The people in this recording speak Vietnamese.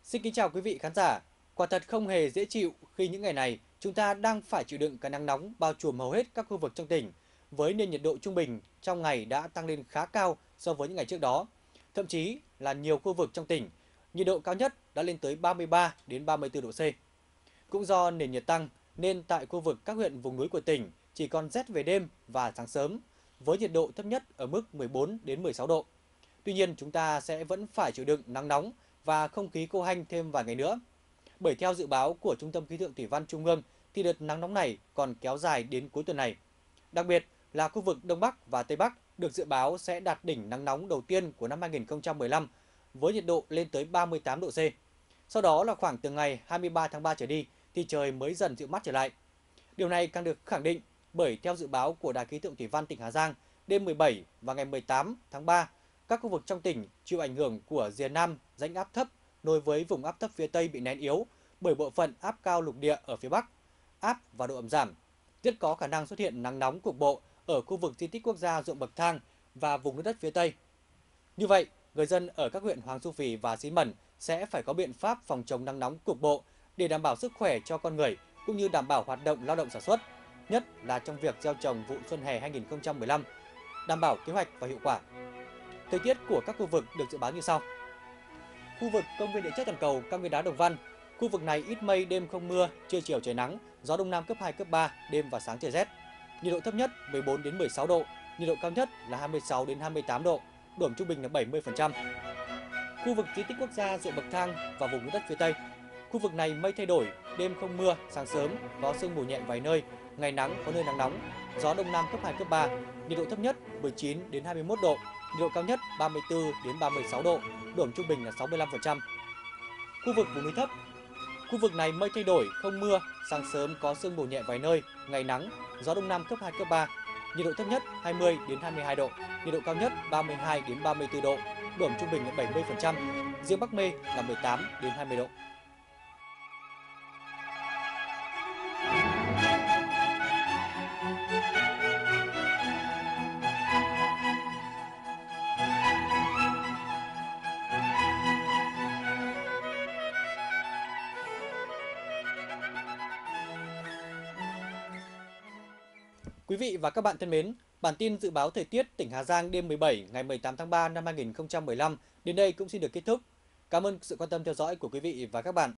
Xin kính chào quý vị khán giả. Quả thật không hề dễ chịu khi những ngày này chúng ta đang phải chịu đựng cái nắng nóng bao trùm hầu hết các khu vực trong tỉnh, với nền nhiệt độ trung bình trong ngày đã tăng lên khá cao so với những ngày trước đó. Thậm chí là nhiều khu vực trong tỉnh, nhiệt độ cao nhất đã lên tới 33 đến 34 độ C. Cũng do nền nhiệt tăng nên tại khu vực các huyện vùng núi của tỉnh chỉ còn rét về đêm và sáng sớm, với nhiệt độ thấp nhất ở mức 14 đến 16 độ. Tuy nhiên, chúng ta sẽ vẫn phải chịu đựng nắng nóng và không khí khô hanh thêm vài ngày nữa. Bởi theo dự báo của Trung tâm Khí tượng Thủy văn Trung ương thì đợt nắng nóng này còn kéo dài đến cuối tuần này. Đặc biệt là khu vực Đông Bắc và Tây Bắc được dự báo sẽ đạt đỉnh nắng nóng đầu tiên của năm 2015 với nhiệt độ lên tới 38 độ C. Sau đó là khoảng từ ngày 23 tháng 3 trở đi thì trời mới dần dịu mát trở lại. Điều này càng được khẳng định bởi theo dự báo của Đài khí tượng thủy văn tỉnh Hà Giang, đêm 17 và ngày 18 tháng 3, các khu vực trong tỉnh chịu ảnh hưởng của rìa Nam rãnh áp thấp nối với vùng áp thấp phía Tây bị nén yếu bởi bộ phận áp cao lục địa ở phía Bắc, áp và độ ẩm giảm. Rất có khả năng xuất hiện nắng nóng cục bộ ở khu vực di tích quốc gia ruộng bậc thang và vùng nước đất phía Tây. Như vậy, người dân ở các huyện Hoàng Su Phì và Xín Mần sẽ phải có biện pháp phòng chống nắng nóng cục bộ để đảm bảo sức khỏe cho con người cũng như đảm bảo hoạt động lao động sản xuất, nhất là trong việc gieo trồng vụ xuân hè 2015, đảm bảo kế hoạch và hiệu quả. Thời tiết của các khu vực được dự báo như sau. Khu vực công viên địa chất toàn cầu cao nguyên đá Đồng Văn, khu vực này ít mây, đêm không mưa, trưa chiều trời nắng, gió đông nam cấp 2 cấp 3, đêm và sáng trời rét. Nhiệt độ thấp nhất 14 đến 16 độ, nhiệt độ cao nhất là 26 đến 28 độ, độ ẩm trung bình là 70%. Khu vực di tích quốc gia ruộng bậc thang và vùng núi đất phía Tây. Khu vực này mây thay đổi, đêm không mưa, sáng sớm có sương mù nhẹ vài nơi, ngày nắng có nơi nắng nóng, gió đông nam cấp 2 cấp 3, nhiệt độ thấp nhất 19 đến 21 độ, nhiệt độ cao nhất 34 đến 36 độ, độ ẩm trung bình là 65%. Khu vực vùng núi thấp. Khu vực này mây thay đổi, không mưa, sáng sớm có sương mù nhẹ vài nơi, ngày nắng, gió đông nam cấp 2 cấp 3, nhiệt độ thấp nhất 20 đến 22 độ, nhiệt độ cao nhất 32 đến 34 độ, độ ẩm trung bình là 70%, riêng Bắc Mê là 18 đến 20 độ. Quý vị và các bạn thân mến, bản tin dự báo thời tiết tỉnh Hà Giang đêm 17 ngày 18 tháng 3 năm 2015 đến đây cũng xin được kết thúc. Cảm ơn sự quan tâm theo dõi của quý vị và các bạn.